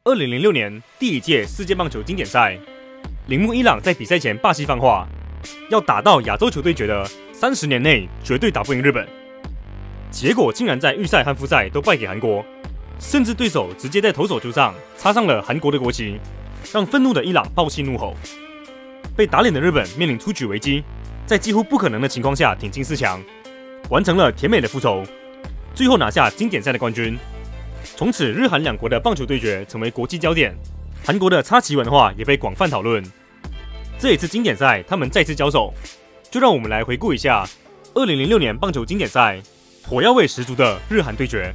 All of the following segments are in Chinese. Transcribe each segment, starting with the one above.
2006年第1届世界棒球经典赛，铃木一朗在比赛前霸气放话，要打到亚洲球对决的30年内绝对打不赢日本。结果竟然在预赛和复赛都败给韩国，甚至对手直接在投手球上插上了韩国的国旗，让愤怒的伊朗爆气怒吼。被打脸的日本面临出局危机，在几乎不可能的情况下挺进4强，完成了甜美的复仇，最后拿下经典赛的冠军。从此，日韩两国的棒球对决成为国际焦点，韩国的插旗文化也被广泛讨论。这一次经典赛，他们再次交手，就让我们来回顾一下2006年棒球经典赛火药味十足的日韩对决。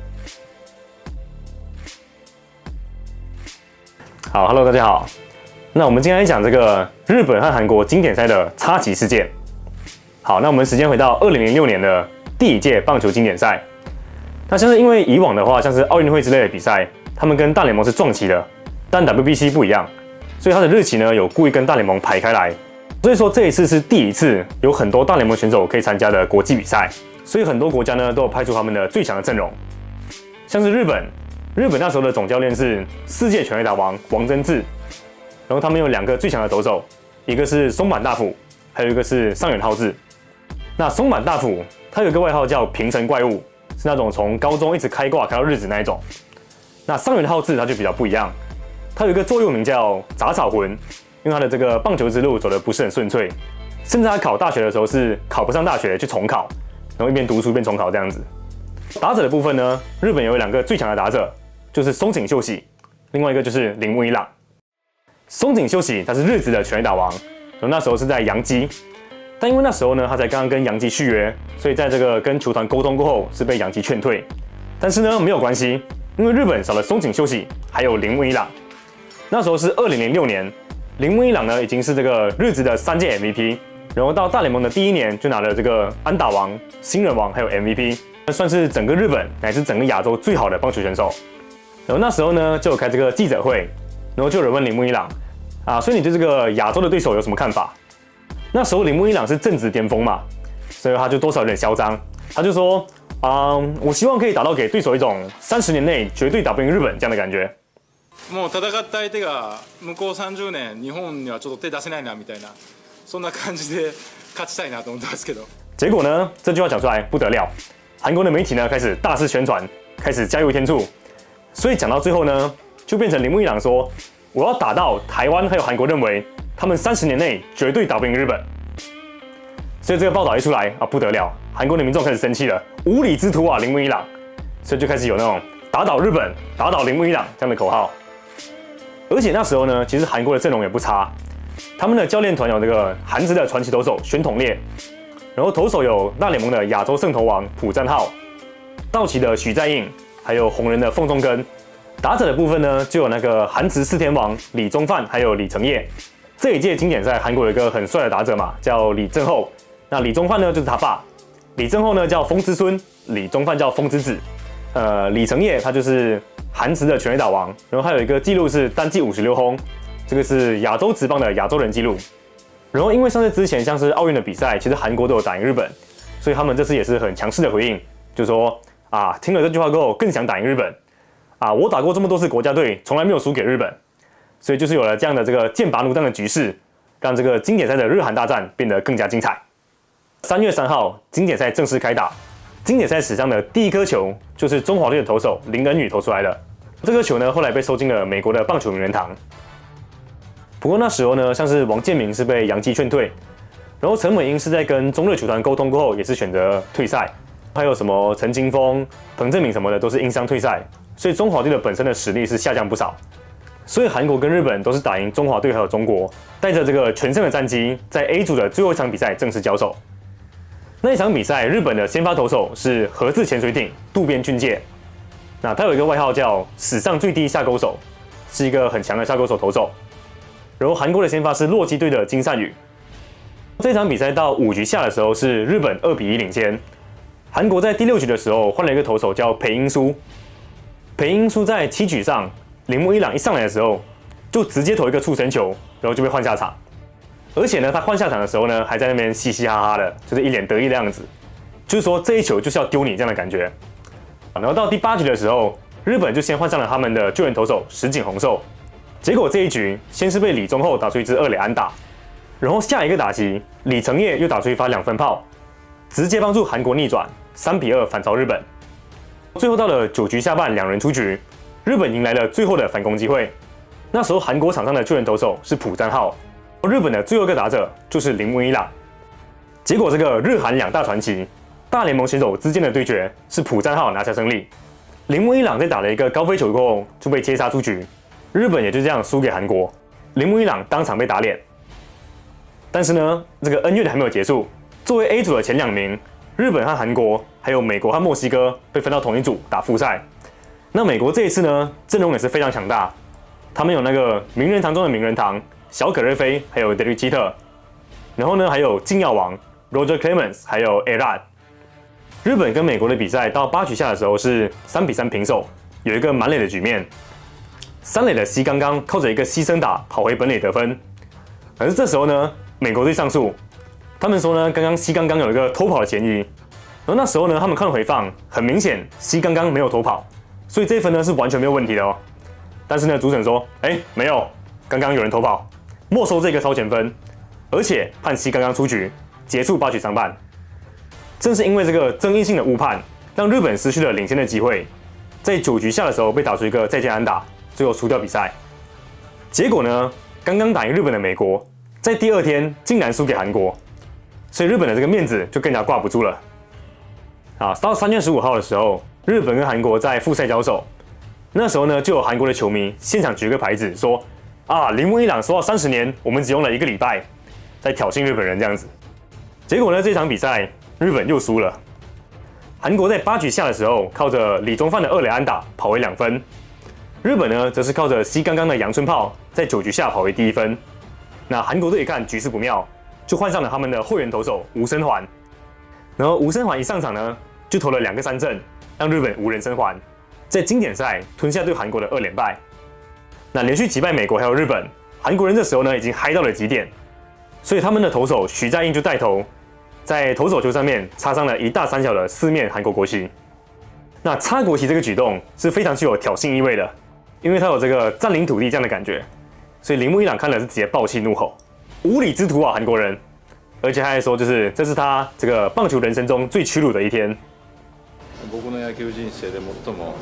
好 ，Hello， 大家好。那我们今天来讲这个日本和韩国经典赛的插旗事件。好，那我们时间回到2006年的第1届棒球经典赛。那像是因为以往的话，像是奥运会之类的比赛，他们跟大联盟是撞期的，但 WBC 不一样，所以它的日期呢有故意跟大联盟排开来。所以说这一次是第一次有很多大联盟选手可以参加的国际比赛，所以很多国家呢都有派出他们的最强的阵容。像是日本那时候的总教练是世界全垒打王王贞治，然后他们有2个最强的投手，一个是松坂大辅，还有一个是上原浩治。那松坂大辅他有一个外号叫平成怪物，是那种从高中一直开挂开到日子那一种。那上原浩治他就比较不一样，他有一个座右铭叫杂草魂，因为他的这个棒球之路走得不是很顺遂，甚至他考大学的时候是考不上大学去重考，然后一边读书一边重考这样子。打者的部分呢，日本有2个最强的打者，就是松井秀喜，另外一个就是铃木一朗。松井秀喜他是日职的全垒打王，然后那时候是在洋基。但因为那时候呢，他才刚刚跟洋基续约，所以在这个跟球团沟通过后，是被洋基劝退。但是呢，没有关系，因为日本少了松井秀喜，还有铃木一朗。那时候是2006年，铃木一朗呢已经是这个日职的3届 MVP， 然后到大联盟的第1年就拿了这个安打王、新人王还有 MVP， 算是整个日本乃至整个亚洲最好的棒球选手。然后那时候呢，就有开这个记者会，然后就有人问铃木一朗所以你对这个亚洲的对手有什么看法？那时候铃木一朗是正值巅峰嘛，所以他就多少有点嚣張，他就说我希望可以打到给对手一种30年内绝对打不赢日本这样的感觉。 もう戦った相手が向こう30年日本にはちょっと手出せないなみたいなそんな感じで勝ちたいなと思ってますけど。 结果呢，这句话讲出来不得了，韩国的媒体呢开始大肆宣传，开始加油添醋，所以讲到最后呢，就变成铃木一朗说我要打到台湾还有韩国认为他们30年内绝对打不赢日本。所以这个报道一出来不得了，韩国的民众开始生气了，无礼之徒啊，铃木一朗，所以就开始有那种打倒日本、打倒铃木一朗这样的口号。而且那时候呢，其实韩国的阵容也不差，他们的教练团有这个韩职的传奇投手玄统烈，然后投手有大联盟的亚洲胜投王朴赞浩，道奇的许在印，还有红人的凤中根。打者的部分呢，就有那个韩职4天王李宗范，还有李承业。这一届经典赛，韩国有一个很帅的打者嘛，叫李正厚。那李宗范呢，就是他爸；李正厚呢叫风之孙，李宗范叫风之子。李承业他就是韩职的全垒打王，然后还有一个记录是单季56轰，这个是亚洲职棒的亚洲人纪录。然后因为上次之前像是奥运的比赛，其实韩国都有打赢日本，所以他们这次也是很强势的回应，就说听了这句话过后更想打赢日本。我打过这么多次国家队，从来没有输给日本，所以就是有了这样的这个剑拔弩张的局势，让这个经典赛的日韩大战变得更加精彩。3月3号，经典赛正式开打。经典赛史上的第1颗球就是中华队的投手林恩宇投出来的。这颗球呢，后来被收进了美国的棒球名人堂。不过那时候呢，像是王建民是被洋基劝退，然后陈伟英是在跟中日球团沟通过后，也是选择退赛。还有什么陈金锋、彭正明什么的，都是因伤退赛。所以中华队的本身的实力是下降不少，所以韩国跟日本都是打赢中华队还有中国，带着这个全胜的战绩，在 A 组的最后一场比赛正式交手。那一场比赛，日本的先发投手是核子潜水艇渡边俊介，那他有一个外号叫史上最低下钩手，是一个很强的下钩手投手。然后韩国的先发是洛基队的金善宇。这场比赛到5局下的时候是日本2比1领先，韩国在第6局的时候换了一个投手叫裴英书。裴英书在7局上，铃木一朗一上来的时候，就直接投一个触身球，然后就被换下场。而且呢，他换下场的时候呢，还在那边嘻嘻哈哈的，就是一脸得意的样子，就是说这一球就是要丢你这样的感觉。然后到第8局的时候， 日本就先换上了他们的救援投手石井宏寿。结果这一局先是被李宗厚打出一支2垒安打，然后下一个打击李承业又打出一发2分炮，直接帮助韩国逆转3-2反超日本。最后到了9局下半，2人出局，日本迎来了最后的反攻机会。那时候韩国场上的救援投手是朴赞浩，日本的最后一个打者就是铃木一朗。结果这个日韩2大传奇大联盟选手之间的对决是朴赞浩拿下胜利，铃木一朗在打了一个高飞球过后就被接杀出局，日本也就这样输给韩国，铃木一朗当场被打脸。但是呢，这个恩怨还没有结束，作为 A 组的前2名，日本和韩国还有美国和墨西哥被分到同一组打复赛。那美国这一次呢，阵容也是非常强大，他们有那个名人堂中的名人堂小葛瑞菲，还有德里基特，然后呢还有禁药王 Roger Clemens， 还有 Erad。日本跟美国的比赛到8局下的时候是3-3平手，有一个满垒的局面。3垒的西刚刚靠着一个牺牲打跑回本垒得分，可是这时候呢，美国队上诉，他们说呢，刚刚西刚刚有一个偷跑的嫌疑，然后那时候呢，他们看了回放，很明显西刚刚没有偷跑，所以这一分呢是完全没有问题的哦。但是呢，主审说，没有，刚刚有人偷跑，没收这个超前分，而且判西刚刚出局，结束8局上半。正是因为这个争议性的误判，让日本失去了领先的机会，在9局下的时候被打出一个再见安打，最后输掉比赛。结果呢，刚刚打赢日本的美国，在第2天竟然输给韩国，所以日本的这个面子就更加挂不住了。到3月15号的时候，日本跟韩国在复赛交手，那时候呢，就有韩国的球迷现场举个牌子说：“铃木一朗说到30年，我们只用了1个礼拜，在挑衅日本人这样子。”结果呢，这场比赛日本又输了。韩国在8局下的时候，靠着李宗范的2垒安打跑回2分。日本呢，则是靠着西刚刚的阳春炮，在9局下跑回第1分。那韩国队一看局势不妙，就换上了他们的后援投手吴生环。然后吴生环一上场呢，就投了2个3振，让日本无人生还，在经典赛吞下对韩国的2连败。那连续击败美国还有日本，韩国人这时候呢已经嗨到了极点，所以他们的投手许在英就带头，在投手球上面插上了1大3小的4面韩国国旗。那插国旗这个举动是非常具有挑衅意味的，因为他有这个占领土地这样的感觉，所以铃木一朗看了是直接爆气怒吼：“无礼之徒啊，韩国人！”而且他还说，这是他这个棒球人生中最屈辱的一天。 僕の野球人生で最も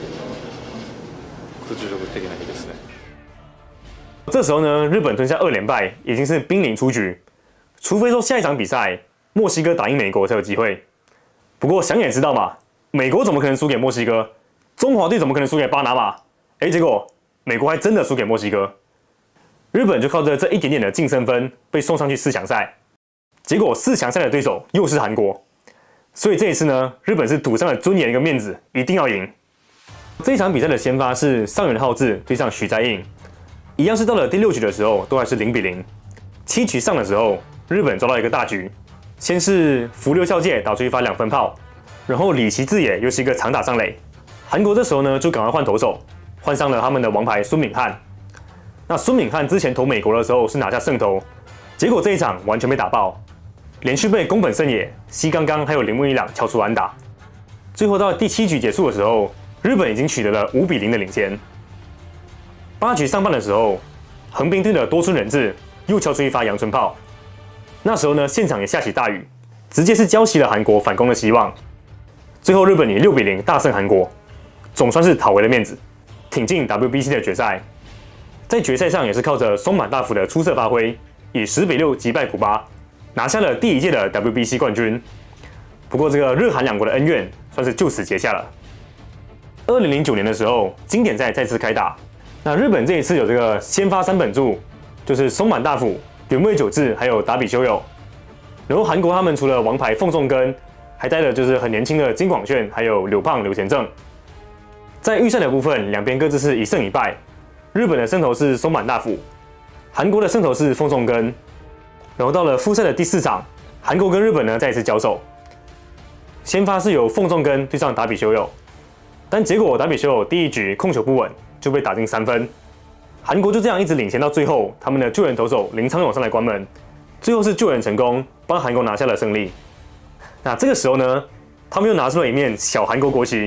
屈辱的な日ですね。 这时候呢，日本吞下2连败，已经是濒临出局，除非说下一场比赛墨西哥打赢美国才有机会。不过想也知道嘛，美国怎么可能输给墨西哥？中华队怎么可能输给巴拿马？结果美国还真的输给墨西哥，日本就靠着这一点点的净胜分被送上去4强赛。结果4强赛的对手又是韩国，所以这一次呢，日本是赌上了尊严跟面子，一定要赢。这一场比赛的先发是上原浩治对上徐在印，一样是到了第6局的时候都还是0-0。7局上的时候，日本抓到一个大局，先是福溜孝介打出一发2分炮，然后里崎智也又是一个长打上垒。韩国这时候呢就赶快换投手，换上了他们的王牌孙敏汉。那孙敏汉之前投美国的时候是拿下胜投，结果这一场完全被打爆，连续被宫本胜也、西刚刚还有铃木一朗敲出安打。最后到第7局结束的时候，日本已经取得了5-0的领先。8局上半的时候，横滨队的多村仁志又敲出一发阳春炮。那时候呢，现场也下起大雨，直接是浇熄了韩国反攻的希望。最后日本以6-0大胜韩国，总算是讨回了面子，挺进 WBC 的决赛。在决赛上也是靠着松坂大辅的出色发挥，以10-6击败古巴，拿下了第1届的 WBC 冠军。不过这个日韩两国的恩怨算是就此结下了。2009年的时候，经典赛再次开打。那日本这一次有这个先发3本柱，就是松坂大辅、原味久志还有达比修有。然后韩国他们除了王牌奉仲根，还带了就是很年轻的金广炫，还有柳胖、柳贤正。在预赛的部分，两边各自是1胜1败。日本的胜投是松坂大辅，韩国的胜投是奉仲根。然后到了复赛的第4场，韩国跟日本呢再一次交手。先发是由奉仲根对上达比修有，但结果达比修有第1局控球不稳，就被打进3分。韩国就这样一直领先到最后，他们的救援投手林昌勇上来关门，最后是救援成功，帮韩国拿下了胜利。那这个时候呢，他们又拿出了一面小韩国国旗，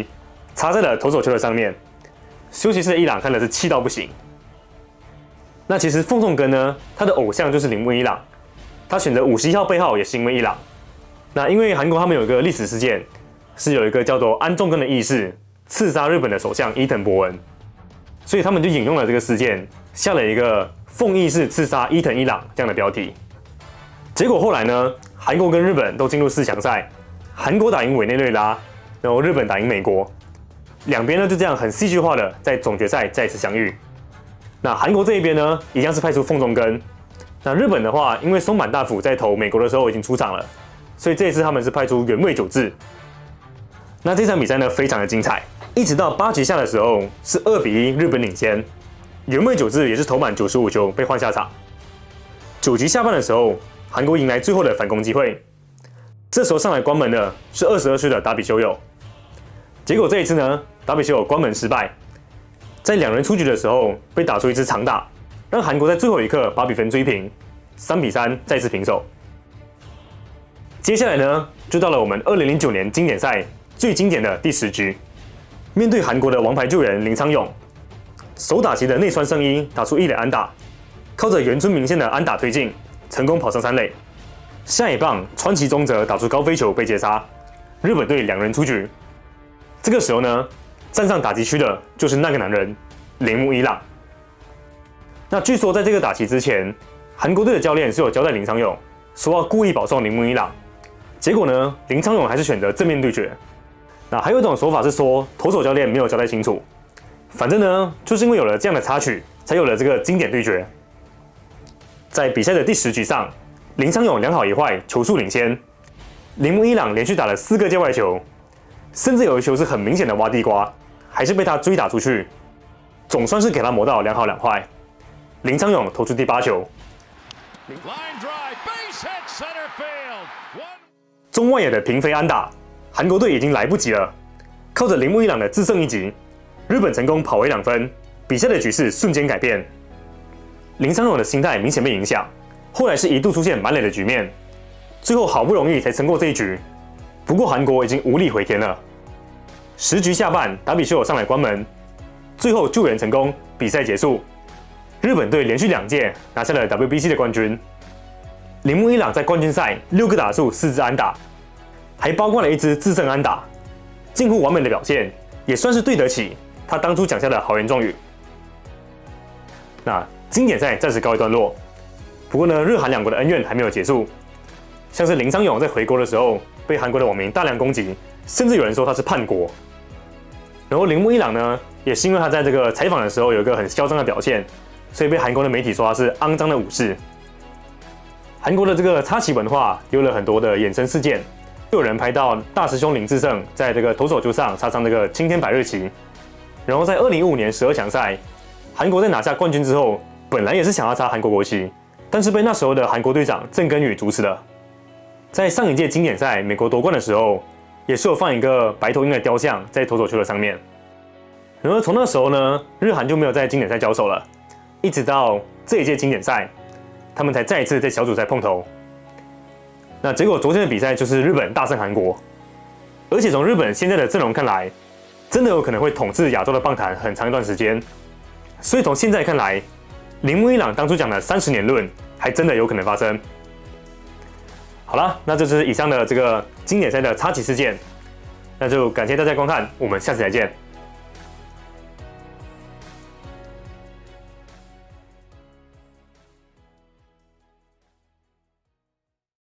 插在了投手丘的上面。休息室的伊朗看的是气到不行。那其实凤仲根呢，他的偶像就是铃木一朗，他选择51号背号也是因为伊朗。那因为韩国他们有一个历史事件，是有一个叫做安重根的义士刺杀日本的首相伊藤博文，所以他们就引用了这个事件，下了一个奉义士刺杀伊藤一朗这样的标题。结果后来呢，韩国跟日本都进入4强赛，韩国打赢委内瑞拉，然后日本打赢美国，两边呢就这样很戏剧化的在总决赛再次相遇。那韩国这一边呢，一样是派出凤中根。那日本的话，因为松坂大辅在投美国的时候已经出场了，所以这一次他们是派出原味久志。那这场比赛呢非常的精彩，一直到8局下的时候是2-1日本领先，原味久志也是投满95球被换下场。9局下半的时候，韩国迎来最后的反攻机会，这时候上来关门的是22岁的达比修有。结果这一次呢，达比修有关门失败，在2人出局的时候被打出一支长打，让韩国在最后一刻把比分追平，3-3再次平手。接下来呢，就到了我们2009年经典赛最经典的第10局，面对韩国的王牌救援林昌勇，手打击的内川圣一打出1垒安打，靠着原村明宪的安打推进，成功跑上3垒。下一棒川崎宗则打出高飞球被截杀，日本队2人出局。这个时候呢，站上打击区的就是那个男人铃木一朗。那据说在这个打击之前，韩国队的教练是有交代林昌勇说要故意保送铃木一朗，结果呢，林昌勇还是选择正面对决。那还有一种说法是说，投手教练没有交代清楚。反正呢，就是因为有了这样的插曲，才有了这个经典对决。在比赛的第10局上，林昌勇2好1坏，球数领先。铃木一朗连续打了4个界外球，甚至有一球是很明显的挖地瓜，还是被他追打出去，总算是给他磨到2好2坏。林昌勇投出第8球，中外野的平飞安打，韩国队已经来不及了。靠着铃木一朗的制胜一击，日本成功跑回2分，比赛的局势瞬间改变。林昌勇的心态明显被影响，后来是一度出现满垒的局面，最后好不容易才撑过这一局。不过韩国已经无力回天了。10局下半，达比修有上来关门，最后救援成功，比赛结束。日本队连续2届拿下了 WBC 的冠军。铃木一朗在冠军赛6个打数4支安打，还包括了1支制胜安打，近乎完美的表现，也算是对得起他当初讲下的豪言壮语。那经典赛暂时告一段落，不过呢，日韩2国的恩怨还没有结束。像是林昌勇在回国的时候被韩国的网民大量攻击，甚至有人说他是叛国。然后铃木一朗呢，也是因为他在这个采访的时候有一个很嚣张的表现，所以被韩国的媒体说他是肮脏的武士。韩国的这个插旗文化有了很多的衍生事件，就有人拍到大师兄林智胜在这个投手丘上插上这个青天白日旗。然后在2015年12强赛，韩国在拿下冠军之后，本来也是想要插韩国国旗，但是被那时候的韩国队长郑根宇阻止了。在上一届经典赛美国夺冠的时候，也是有放一个白头鹰的雕像在投手丘的上面。然后从那时候呢，日韩就没有在经典赛交手了，一直到这一届经典赛，他们才再一次在小组赛碰头。那结果昨天的比赛就是日本大胜韩国，而且从日本现在的阵容看来，真的有可能会统治亚洲的棒坛很长一段时间。所以从现在看来，铃木一朗当初讲的30年论还真的有可能发生。好了，那这就是以上的这个经典赛的插旗事件，那就感谢大家观看，我们下次再见。